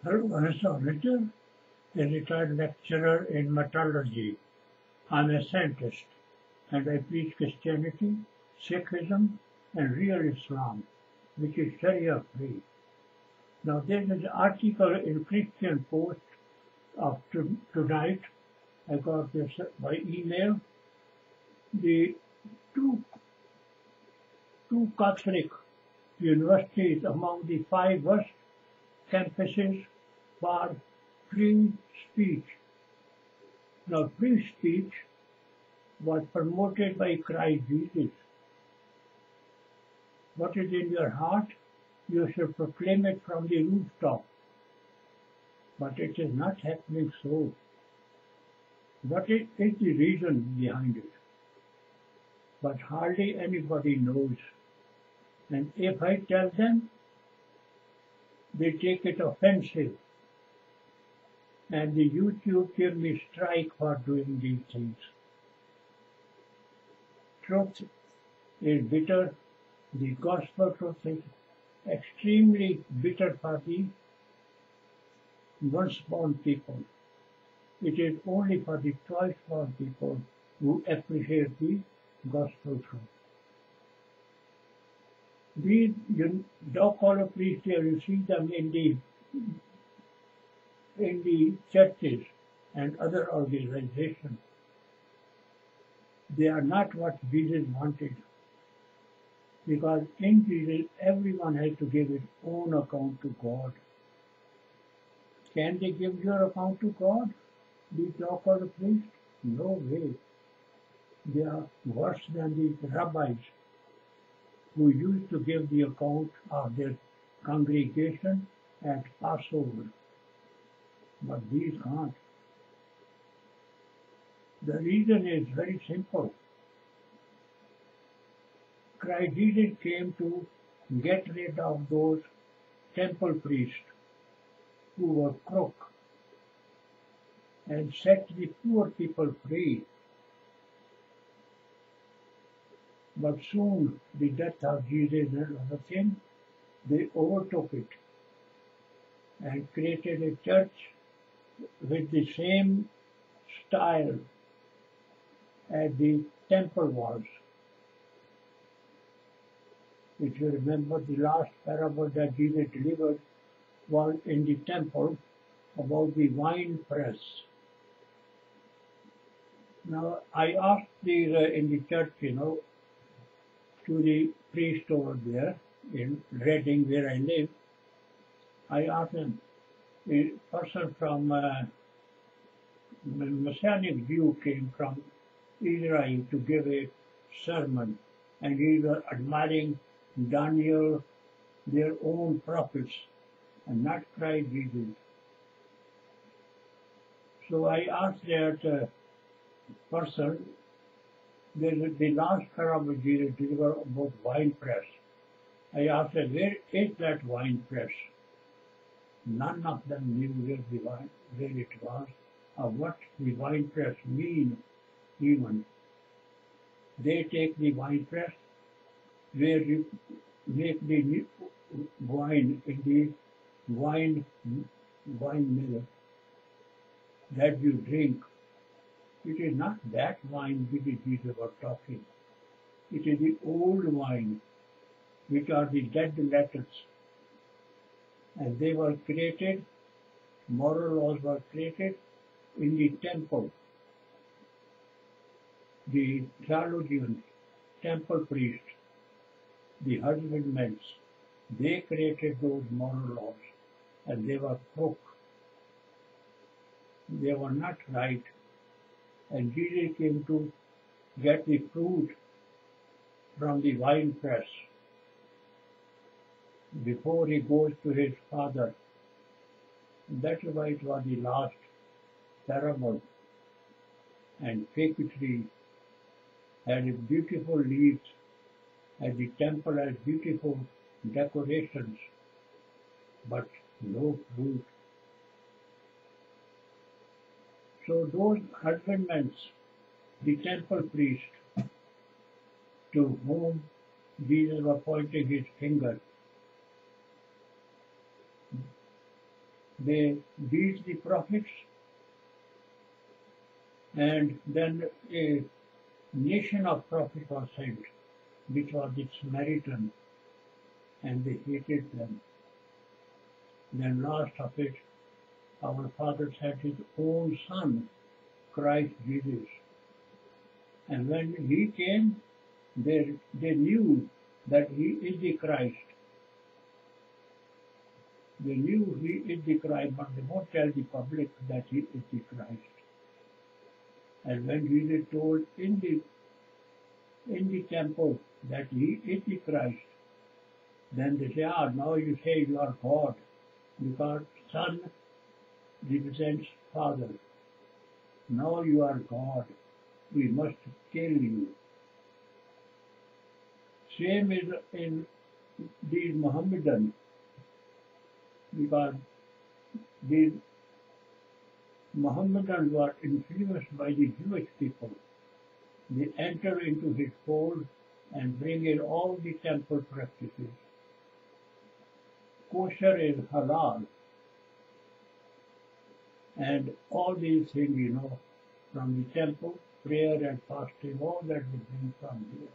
Ritter, a retired lecturer in metallurgy. I'm a scientist, and I preach Christianity, Sikhism, and real Islam, which is Sharia free. Now there is an article in Christian Post of tonight. I got this by email. The two Catholic universities among the 5 worst campuses for free speech. Now, free speech was promoted by Christ Jesus. What is in your heart, you should proclaim it from the rooftop. But it is not happening so. What is the reason behind it? But hardly anybody knows. And if I tell them, they take it offensive. And the YouTube give me strike for doing these things. Truth is bitter. The gospel truth is extremely bitter for the once-born people. It is only for the twice-born people who appreciate the gospel truth. These dog-collar priests here, you see them in the churches and other organizations. They are not what Jesus wanted. Because in Jesus, everyone has to give his own account to God. Can they give your account to God? These dog-collar priests? No way. They are worse than these rabbis who used to give the account of their congregation at Passover. But these can't. The reason is very simple. Christ Jesus came to get rid of those temple priests who were crook and set the poor people free. But soon the death of Jesus and other things, they overtook it and created a church with the same style as the temple was. If you remember, the last parable that Jesus delivered was in the temple about the wine press. Now, I asked in the church, to the priest over there in Reading, where I live, I asked him, a person from Messianic view came from Israel to give a sermon, and he was admiring Daniel, their own prophets, and not Christ Jesus. So I asked that person, the last parable Jesus delivered about wine press. I asked them, where is that wine press? None of them knew where it was, or what the wine press means even. They take the wine press where you make the wine in the wine mill that you drink. It is not that wine which Jesus was talking. It is the old wine, which are the dead letters. And they were created, moral laws were created in the temple. The theologians, temple priests, the husbandmen, they created those moral laws, and they were crook. They were not right. And Jesus came to get the fruit from the wine press before he goes to his Father. That's why it was the last parable. And fig tree had beautiful leaves, and the temple has beautiful decorations, but no fruit. So those husbandmen, the temple priest, to whom Jesus was pointing his finger, they beat the prophets, and then a nation of prophets was sent, which was the Samaritan, and they hated them. Then last of it, our Father sent His own Son, Christ Jesus. And when He came, they knew that He is the Christ. They knew He is the Christ, but they won't tell the public that He is the Christ. And when Jesus told in the temple that He is the Christ, then they say, now you say you are God, because Son represents Father. Now you are God. We must kill you. Same is in these Mohammedans, because these Mohammedans were influenced by the Jewish people. They enter into His fold and bring in all the temple practices. Kosher is halal. And all these things, from the temple, prayer and fasting, all that we bring from here.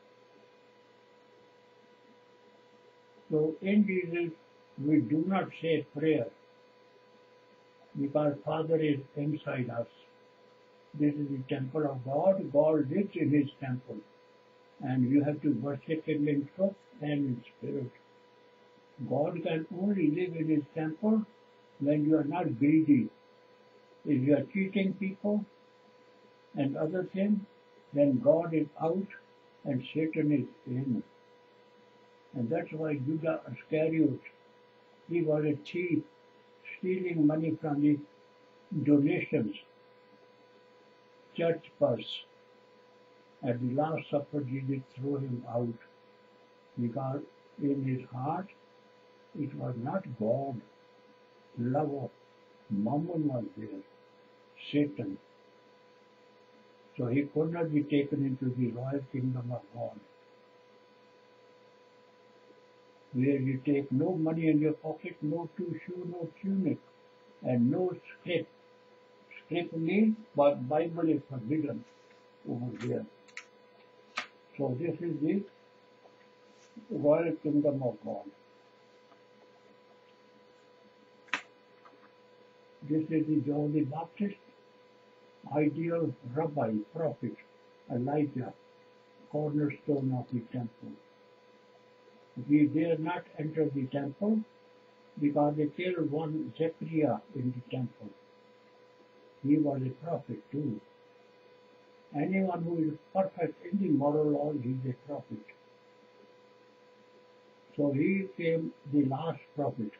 So in Jesus, we do not say prayer, because Father is inside us. This is the temple of God. God lives in His temple. And you have to worship Him in truth and in spirit. God can only live in His temple when you are not greedy. If you are cheating people and other things, then God is out and Satan is in. And that's why Judas Iscariot, he was a thief, stealing money from the donations, church purse. At the Last Supper, Jesus threw him out, because in his heart it was not God. Love of mammon was there, Satan. So he could not be taken into the royal kingdom of God, where you take no money in your pocket, no two shoe, no tunic, and no scrip. Scrip means Bible is forbidden over there. So this is the royal kingdom of God. This is the John the Baptist, ideal rabbi, prophet, Elijah, cornerstone of the temple. We dare not enter the temple because they killed one Zechariah in the temple. He was a prophet too. Anyone who is perfect in the moral law, he is a prophet. So he came the last prophet.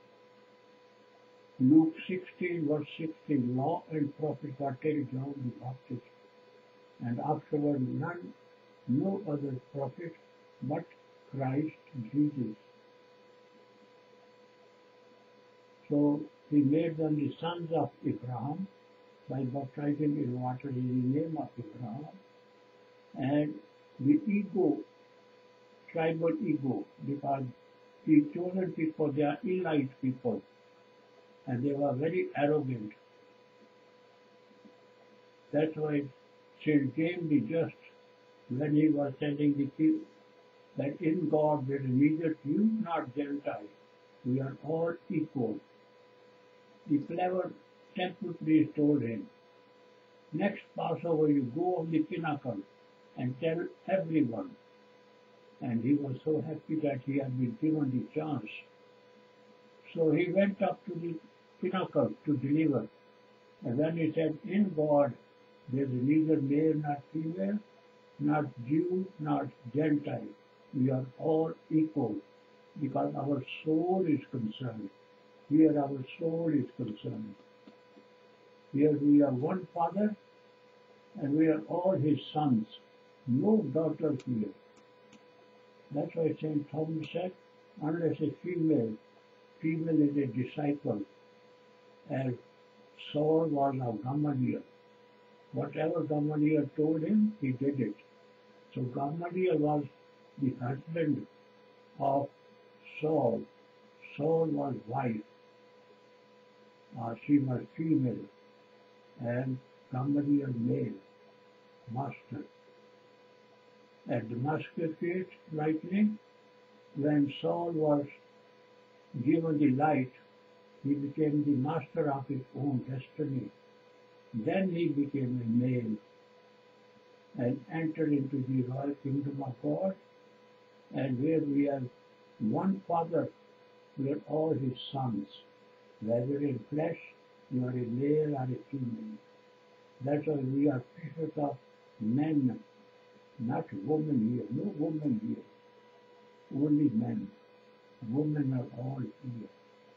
Luke 16 verse 16, law and prophets are till John the Baptist, and afterward no other prophet but Christ Jesus. So he made them the sons of Abraham by baptizing in water in the name of Abraham. And the ego, tribal ego, because the chosen people, they are elite people, and they were very arrogant. That's why St. James the Just, when he was telling the people that in God there is neither Jew nor Gentile, we are all equal. The clever temple priest told him, next Passover you go on the pinnacle and tell everyone. And he was so happy that he had been given the chance. So he went up to the pinnacle to deliver. And then he said, in God there is neither male nor female, not Jew, not Gentile. We are all equal, because our soul is concerned. Here our soul is concerned. Here we are one Father, and we are all His sons. No daughters here. That's why St. Thomas said, unless a female is a disciple, as Saul was of Gamaliel. Whatever Gamaliel told him, he did it. So Gamaliel was the husband of Saul. Saul was wife. She was female and Gamaliel male, master. At Damascus gate, lightning, when Saul was given the light, he became the master of his own destiny. Then he became a male and entered into the royal kingdom of God, and where we have one Father, we are all his sons. Whether in flesh, you are a male or a female. That's why we are precious of men, not women here. No women here. Only men. Women are all here.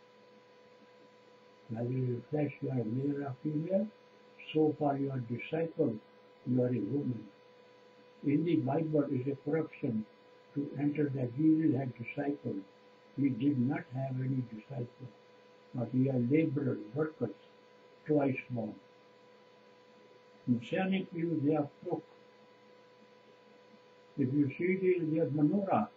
Whether in flesh you are a male or female, so far you are disciple, you are a woman. In the Bible is a corruption to enter that Jesus had disciples. He did not have any disciples, but he had laborers, workers, twice born. Messianic view, they are crook. If you see their menorah,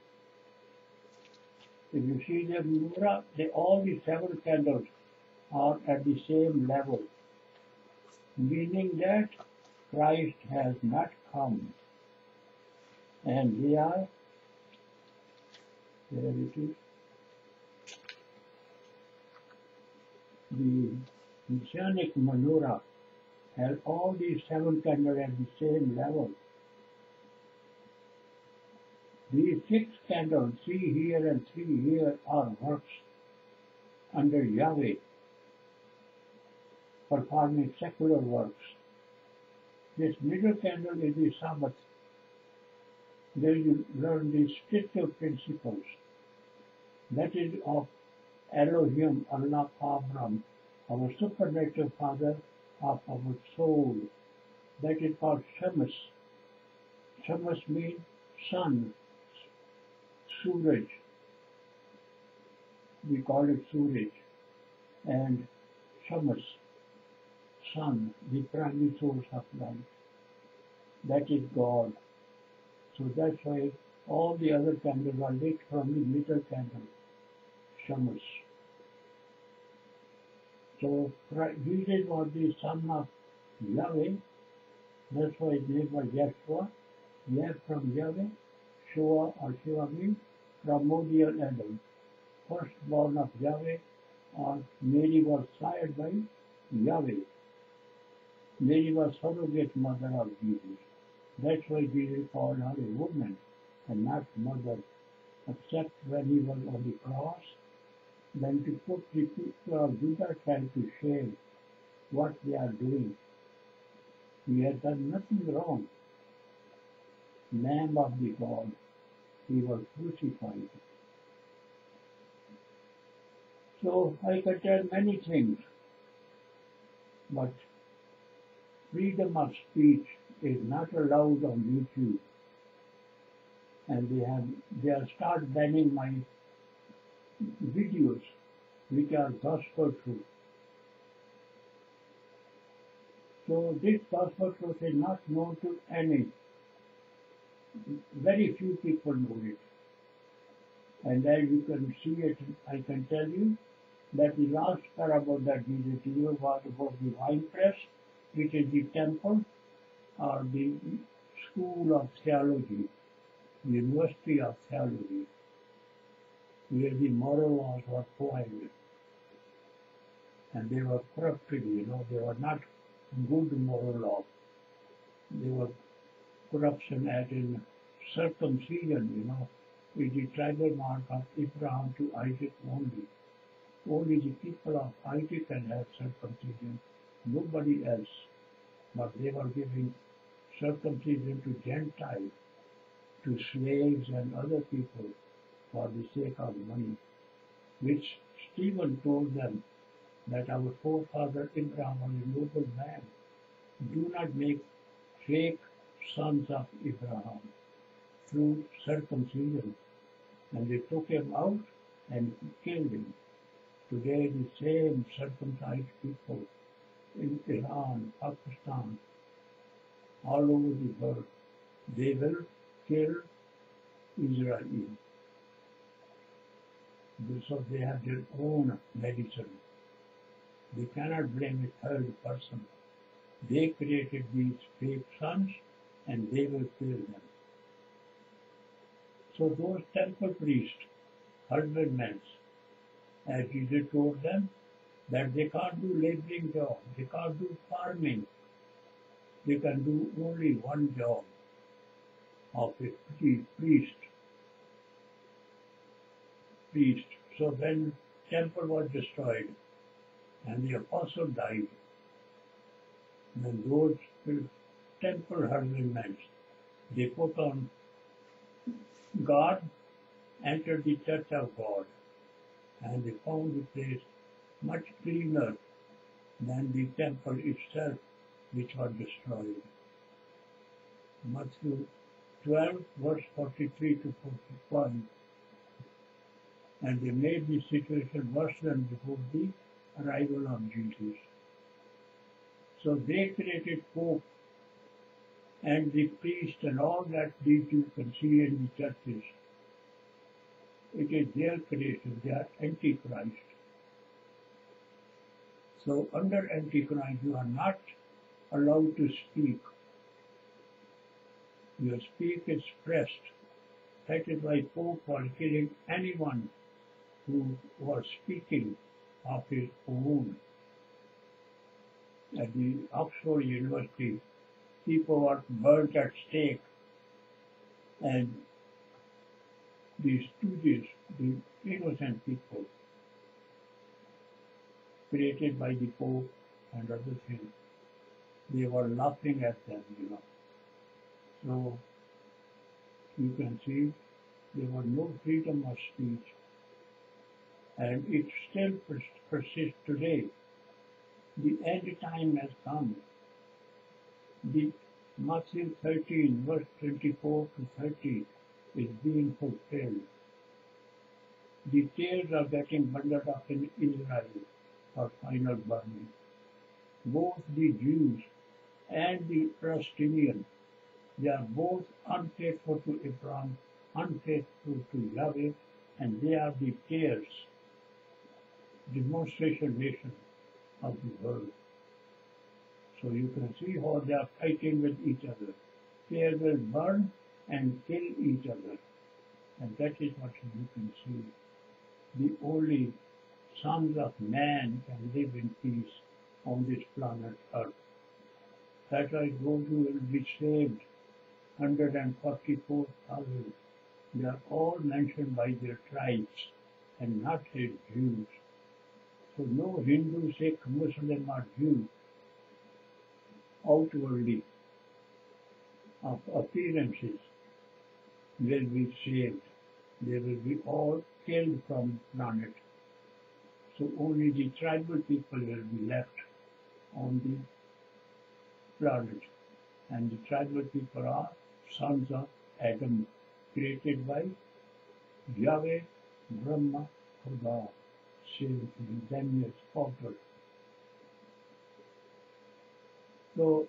all the 7 candles are at the same level, meaning that Christ has not come. And they are, there it is, the Messianic menorah has all these 7 candles at the same level. These 6 candles, 3 here and 3 here, are works under Yahweh, performing secular works. This middle candle is the Sabbath. There you learn the spiritual principles. That is of Elohim, Allah, Abraham, our supernatural Father of our soul. That is called Shemesh. Shemesh means sun, Suraj. We call it Suraj. And Shemesh, sun, the primary source of light. That is God. So that's why all the other candles are lit from the middle candle, Shemesh. So Jesus was the son of Yahweh. That's why his name was Yeshua. Yah from Yahweh. Shua or Shiva means primordial Adam. Firstborn of Yahweh, or Mary was sired by Yahweh. Mary was surrogate mother of Jesus. That's why Jesus called her a woman and not mother, except when he was on the cross. Then to put the people of Judah tribe to shame what they are doing. He had done nothing wrong. Lamb of the God, he was crucified. So I can tell many things, but freedom of speech is not allowed on YouTube. And they have started banning my videos which are gospel truth. So this gospel truth is not known to any. Very few people know it. And as you can see it, I can tell you that the last parable that Jesus gave was about the wine press, which is the temple or the school of theology, the university of theology, where the moral laws were pointed. And they were corrupted, they were not good moral laws. They were corruption as in circumcision, is the tribal mark of Abraham to Isaac only. Only the people of Isaac can have circumcision, nobody else. But they were giving circumcision to Gentiles, to slaves and other people for the sake of money, which Stephen told them that our forefather Abraham was a noble man. Do not make fake sons of Abraham through circumcision. And they took him out and killed him. Today the same circumcised people in Iran, Pakistan, all over the world, they will kill Israel. So they have their own medicine. They cannot blame a third person. They created these fake sons and they will kill them. So those temple priests, husbandmen, as Jesus told them, that they can't do laboring job, they can't do farming, they can do only one job of a priest. So when temple was destroyed and the apostle died, then those temple husbandmen, they put on God, entered the church of God, and they found the place much cleaner than the temple itself, which was destroyed. Matthew 12, verse 43 to 41. And they made the situation worse than before the arrival of Jesus. So they created Pope and the priest and all that these you can see in the churches. It is their creation, they are Antichrist. So under Antichrist you are not allowed to speak. Your speech is suppressed. That is why Pope was killing anyone who was speaking of his own. At the Oxford University, people were burnt at stake, and the stooges, the innocent people, created by the Pope and other things, they were laughing at them, So you can see there was no freedom of speech, and it still persists today. The end time has come. The Matthew 13, verse 24 to 30 is being fulfilled. The tails are getting bundled up in Israel for final burning. Both the Jews and the Palestinians, they are both unfaithful to Abraham, unfaithful to Yahweh, and they are the tails, demonstration nation of the world. So you can see how they are fighting with each other. They will burn and kill each other. And that is what you can see. The only sons of man can live in peace on this planet Earth. That's why those who will be saved, 144,000, they are all mentioned by their tribes and not as Jews. So no Hindu, Sikh, Muslim or Jew outwardly of appearances will be saved. They will be all killed from the planet. So only the tribal people will be left on the planet. And the tribal people are sons of Adam, created by Yahweh, Brahma, Khuda, same thing, then it's potter. So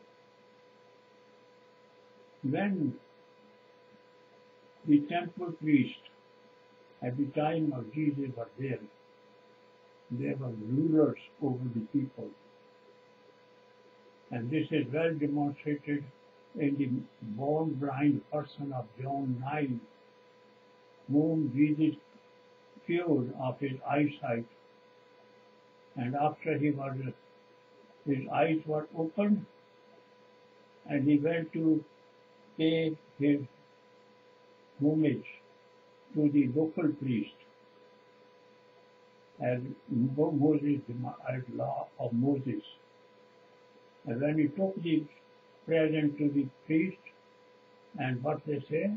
when the temple priest at the time of Jesus were there, they were rulers over the people. And this is well demonstrated in the born blind person of John 9, whom Jesus cured of his eyesight. And after his eyes were opened, and he went to pay his homage to the local priest as Moses, as law of Moses. And when he took the present to the priest, and what they say,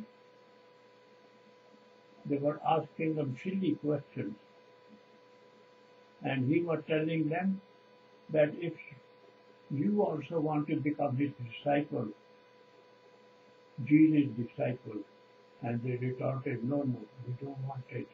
they were asking them silly questions. And he was telling them that if you also want to become his disciple, Jesus' disciple, and they retorted, no, we don't want it.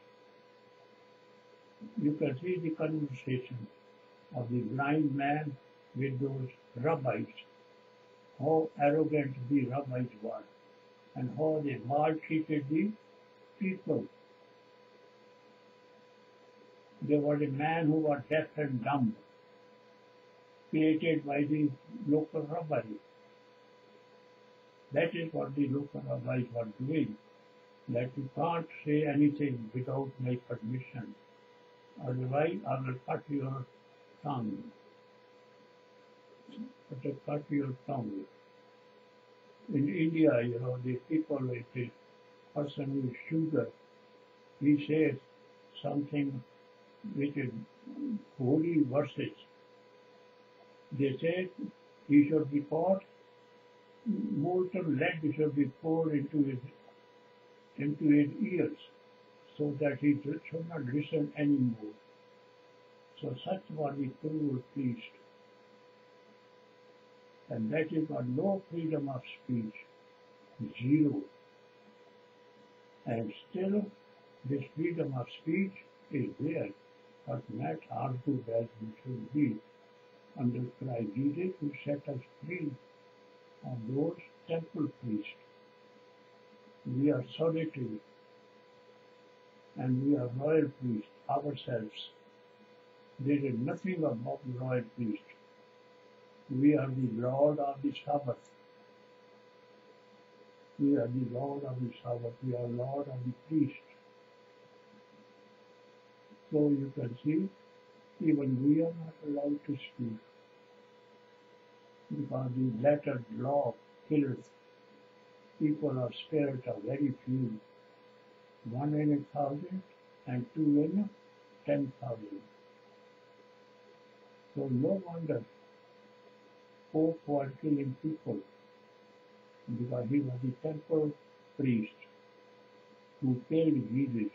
You can see the conversation of the blind man with those rabbis, how arrogant the rabbis were, and how they maltreated the people. There was a man who was deaf and dumb, created by the local rabbi. That is what the local rabbis were doing, that you can't say anything without my permission. Otherwise, I will cut your tongue. Cut your tongue. In India, the people, it is person with sugar, he says something which is holy verses. They say he should be caught, molten lead should be poured into his ears, so that he should not listen anymore. So such was the cruel priest. And that is got no freedom of speech, zero. And still this freedom of speech is there, but not as good as it should be under Christ Jesus, who set us free of those temple priests. We are solitary and we are royal priests ourselves. There is nothing above the royal priest. We are the Lord of the Sabbath. We are the Lord of the Sabbath. We are Lord of the priest. So you can see, even we are not allowed to speak, because the letter law killeth. People of spirit are very few, 1 in 1,000 and 2 in 10,000. So no wonder Pope was killing people, because he was the temple priest who killed Jesus.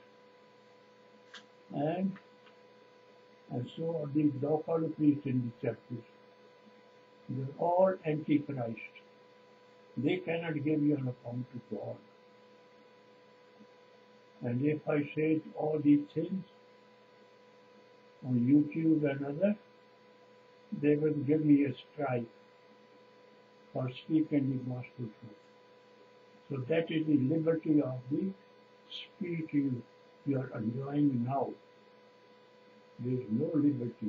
And so are these local priests in the churches. They're all antichrist. They cannot give you an account to God. And if I say all these things on YouTube and others, they will give me a strike for speaking the gospel truth. So that is the liberty of the speech you are enjoying now. There is no liberty.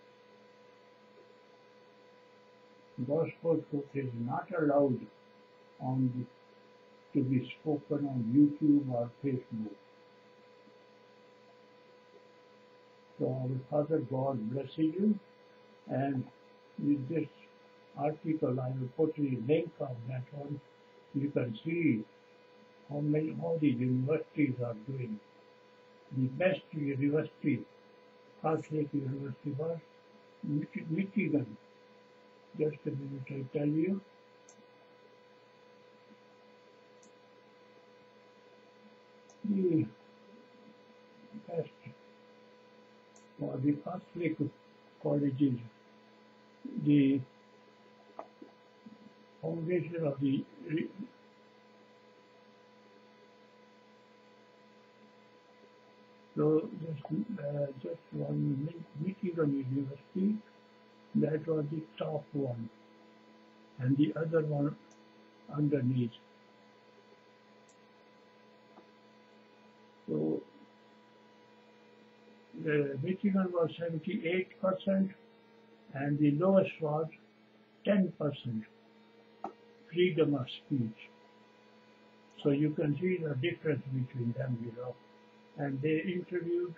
Gospel truth is not allowed to be spoken on YouTube or Facebook. So our Father God blesses you, and with this article I will put the link of that one. You can see how the universities are doing. The best university, Catholic University, was Michigan. Just a minute, I tell you. The best for the Catholic colleges, the foundation of the so just one link, Michigan University, that was the top one, and the other one underneath. So Michigan was 78%, and the lowest was 10% freedom of speech. So you can see the difference between them, And they interviewed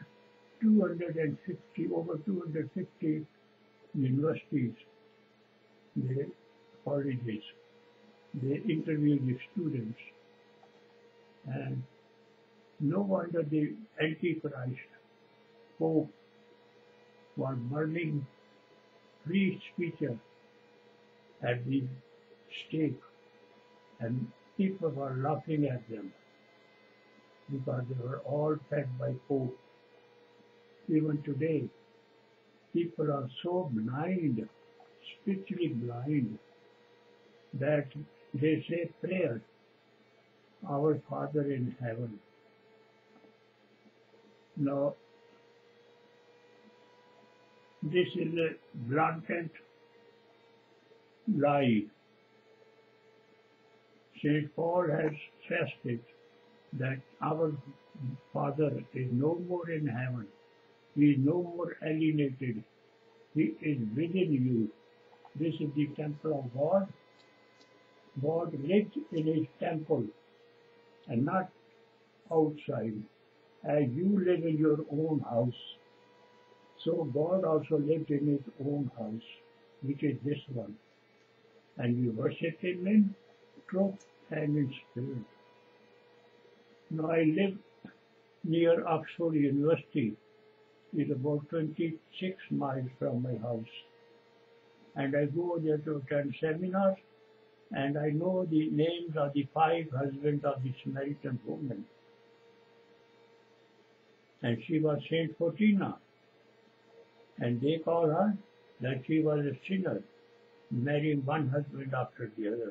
over 250 universities, the colleges. They interviewed the students, and no wonder the Antichrist Pope was burning free speech at the stake, and people were laughing at them because they were all fed by Pope. Even today, people are so blind, spiritually blind, that they say prayer, our Father in heaven. Now, this is a blatant lie. St. Paul has stressed it, that our Father is no more in heaven. He is no more alienated. He is within you. This is the temple of God. God lives in his temple and not outside. As you live in your own house, so God also lived in his own house, which is this one. And we worship him in truth and in spirit. Now I live near Oxford University. It's about 26 miles from my house. And I go there to attend seminars, and I know the names of the 5 husbands of the Samaritan woman. And she was St.Photina. And they call her that she was a sinner, marrying one husband after the other.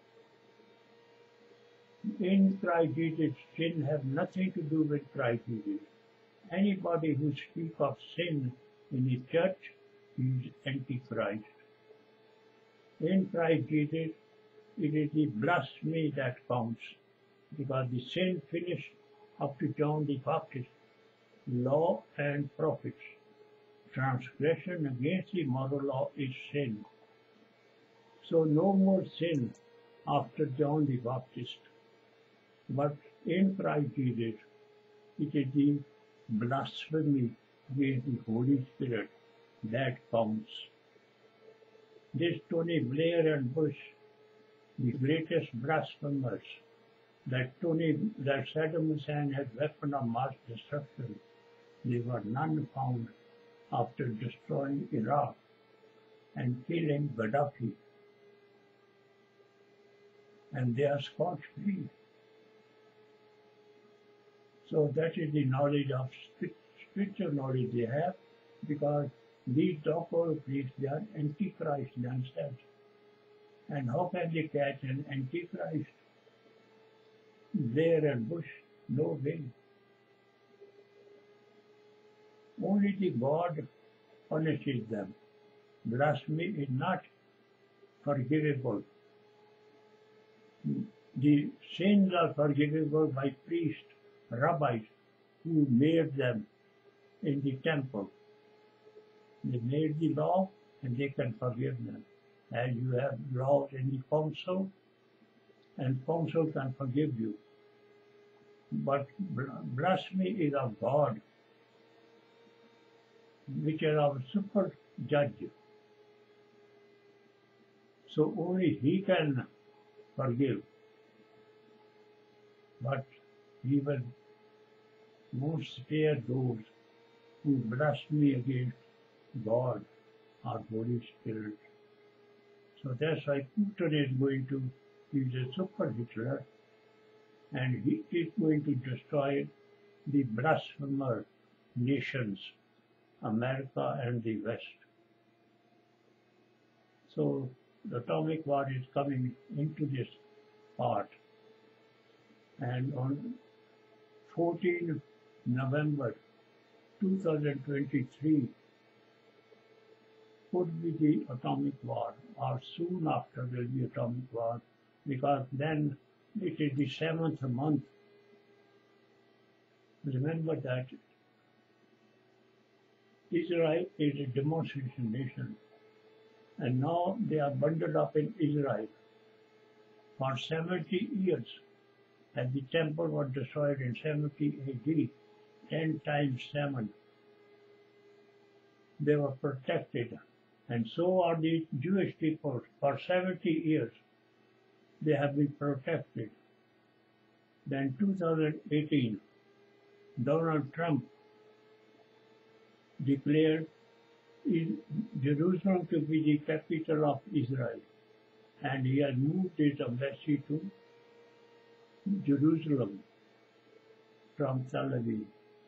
In Christ Jesus, sin have nothing to do with Christ Jesus. Anybody who speaks of sin in the church is antichrist. In Christ Jesus, it is the blasphemy that counts, because the sin finished up to John the Baptist, law and prophets. Transgression against the moral law is sin. So no more sin after John the Baptist. But in Christ Jesus, it is the blasphemy against the Holy Spirit that counts. This Tony Blair and Bush, the greatest blasphemers, that Saddam Hussein had weapon of mass destruction, they were none found after destroying Iraq and killing Gaddafi. And they are scot-free. So that is the knowledge of spiritual knowledge they have, because these so-called priests, they are antichrist themselves. And how can they catch an antichrist? Blair and Bush, no way. Only the God punishes them. Blasphemy is not forgivable. The sins are forgivable by priests, rabbis, who made them in the temple. They made the law and they can forgive them. As you have laws in the council, and council can forgive you. But blasphemy is of God, which is our super judge. So only he can forgive. But he will won't spare those who blaspheme against God or Holy Spirit. So that's why Putin is going to, he's a super Hitler, and he is going to destroy the blasphemer nations, America and the West. So the atomic war is coming into this part. And on 14 November 2023 could be the atomic war, or soon after will be atomic war, because then it is the 7th month. Remember that Israel is a demonstration nation, and now they are bundled up in Israel for 70 years. And the temple was destroyed in 70 AD, 10 times 7. They were protected, and so are the Jewish people. For 70 years, they have been protected. Then 2018, Donald Trump declared Jerusalem to be the capital of Israel, and he has moved his embassy to Jerusalem from Tel Aviv.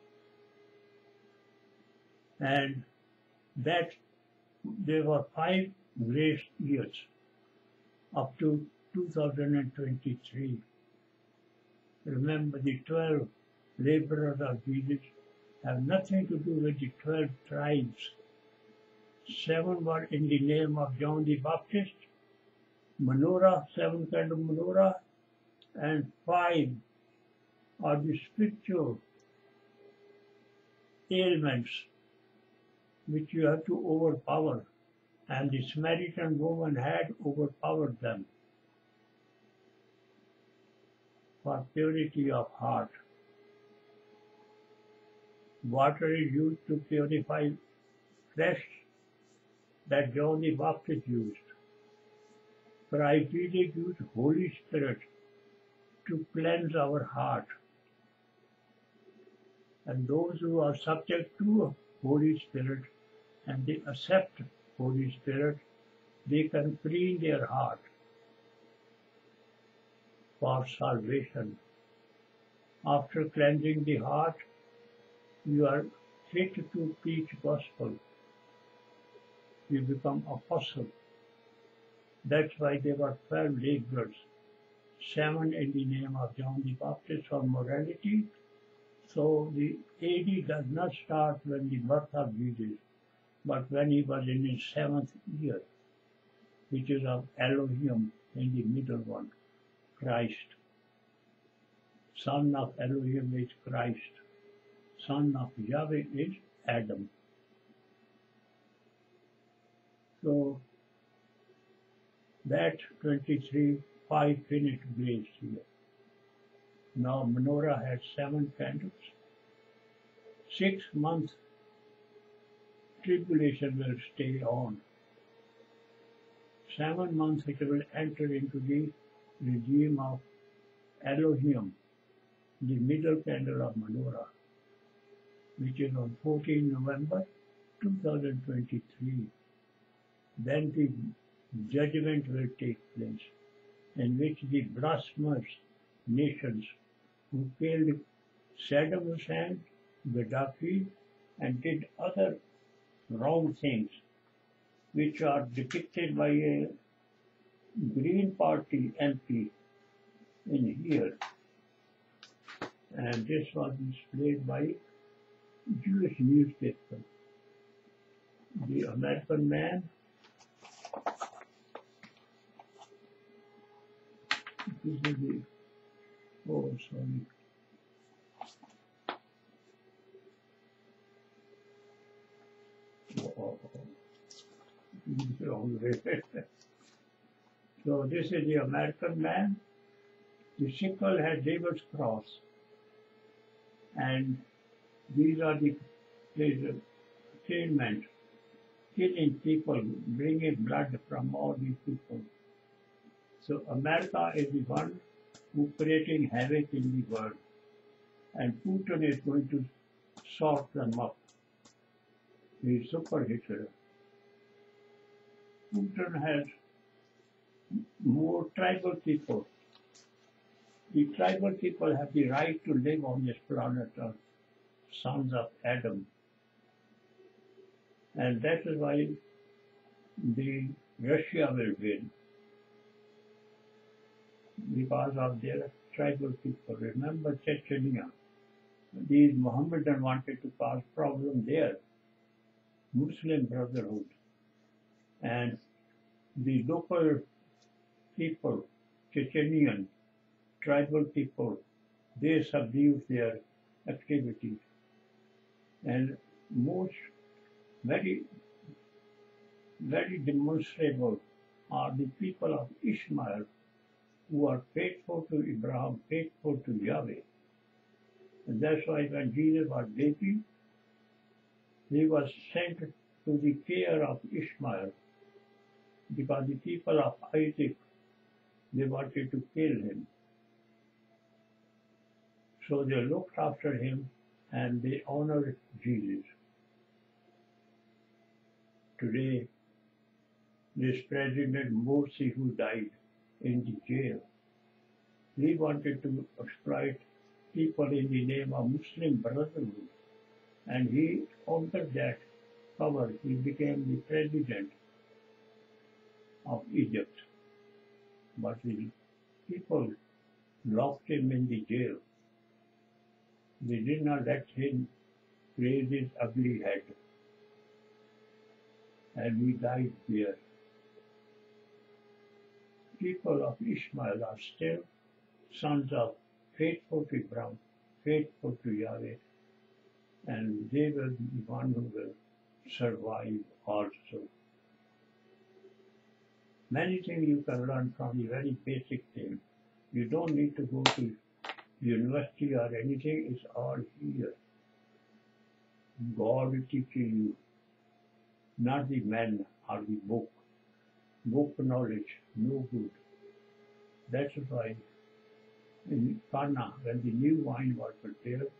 And that there were 5 grace years up to 2023. Remember, the 12 laborers of Jesus have nothing to do with the 12 tribes. 7 were in the name of John the Baptist, menorah, 7 kind of menorah, and 5 are the spiritual ailments which you have to overpower. and the Samaritan woman had overpowered them for purity of heart. Water is used to purify flesh that John the Baptist used. Christ Jesus used Holy Spirit to cleanse our heart. And those who are subject to Holy Spirit and they accept Holy Spirit, they can clean their heart for salvation. After cleansing the heart, you are fit to preach gospel. You become apostle. That's why there were 12 laborers, 7 in the name of John the Baptist for morality. So the AD does not start when the birth of Jesus, but when he was in his 7th year, which is of Elohim in the middle one, Christ. Son of Elohim is Christ. Son of Yahweh is Adam. So that 23:5 finished grace here. Now menorah has 7 candles. 6 months tribulation will stay on. 7 months it will enter into the regime of Elohim, the middle candle of menorah, which is on 14 November 2023. Then the judgment will take place, in which the blasphemous nations who killed Saddam Hussein, Gaddafi, and did other wrong things, which are depicted by a Green Party MP in here. And this was displayed by Jewish newspaper. The American man, this is the, oh sorry, wrong way. So this is the American man. The sickle has David's cross, and these are his attainments, killing people, bringing blood from all these people. So America is the one who creating havoc in the world, and Putin is going to sort them up. He is super Hitler. Putin has more tribal people. The tribal people have the right to live on this planet Earth, sons of Adam. And that is why Russia will win, because of their tribal people. Remember Chechnya. These Mohammedan wanted to cause problem there, Muslim Brotherhood. And the local people, Chechenian, tribal people, they subdued their activities. And most very demonstrable are the people of Ishmael, who are faithful to Abraham, faithful to Yahweh. And that's why when Jesus was baby, he was sent to the care of Ishmael, because the people of Isaac, they wanted to kill him. So they looked after him and they honored Jesus. Today, this President Morsi, who died in the jail, he wanted to exploit people in the name of Muslim Brotherhood, and he under that cover, he became the president of Egypt. But the people locked him in the jail. They did not let him raise his ugly head, and he died there. People of Ishmael are still sons of faithful to Abraham, faithful to Yahweh, and they will be the one who will survive also. Many things you can learn from the very basic thing. You don't need to go to university or anything, it's all here. God will teach you, not the man or the book. Book knowledge, no good. That's why in Cana, when the new wine was prepared,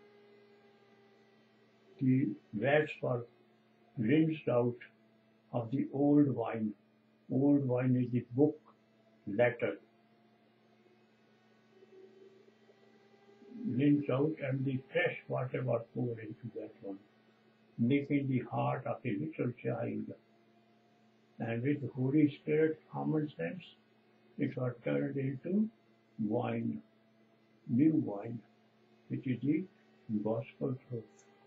the vats were rinsed out of the old wine. Old wine is the book letter. Rinsed out and the fresh water was poured into that one, making the heart of a little child. And with the Holy Spirit common sense, it was turned into wine, new wine, which is the gospel truth.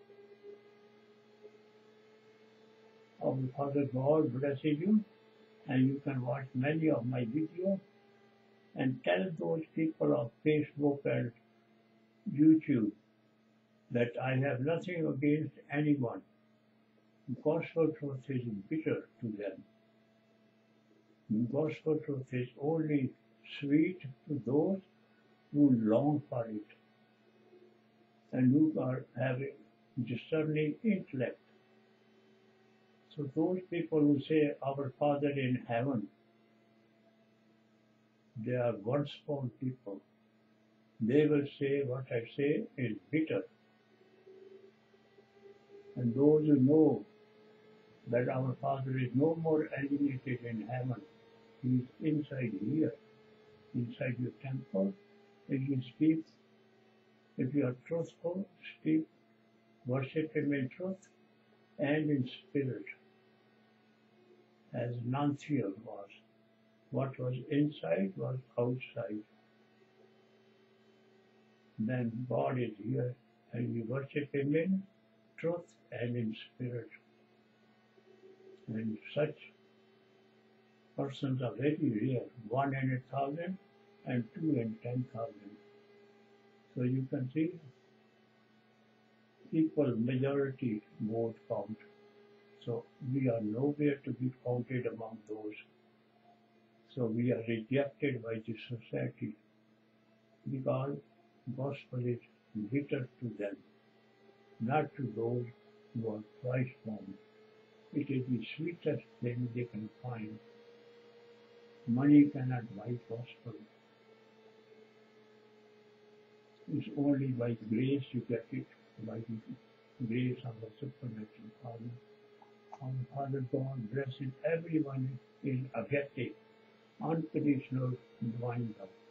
Our Father God blesses you, and you can watch many of my videos and tell those people of Facebook and YouTube that I have nothing against anyone. Gospel truth is bitter to them. Gospel truth is only sweet to those who long for it and who are having discerning intellect. So those people who say our Father in heaven, they are worshipful people. They will say what I say is bitter. And those who know that our Father is no more alienated in heaven, He is inside here, inside your temple. If you speak, if you are truthful, speak, worship Him in truth and in spirit, as Nantiel was. What was inside was outside. Then God is here, and you worship Him in truth and in spirit. And such persons are very rare, 1 in 1,000 and 2 in 10,000. So you can see equal majority vote count. So we are nowhere to be counted among those. So we are rejected by the society because gospel is bitter to them, not to those who are Christ-born. It is the sweetest thing they can find. Money cannot buy gospel. It's only by grace you get it, by the grace of the supernatural Father. Our Father God blesses everyone in a unconditional divine love.